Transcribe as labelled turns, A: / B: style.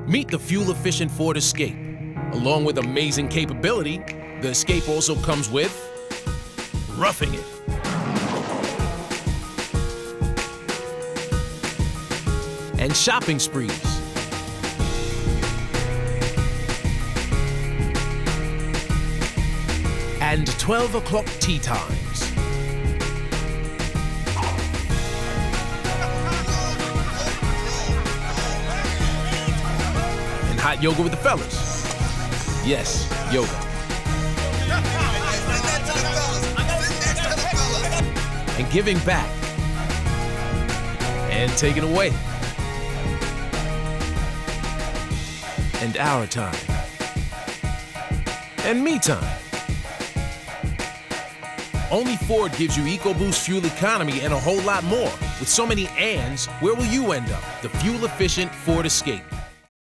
A: Meet the fuel-efficient Ford Escape. Along with amazing capability, the Escape also comes with roughing it, and shopping sprees, and 12 o'clock tea times. And hot yoga with the fellas. Yes, yoga. And giving back. And taking away. And our time. And me time. Only Ford gives you EcoBoost fuel economy and a whole lot more. With so many ands, where will you end up? The fuel-efficient Ford Escape.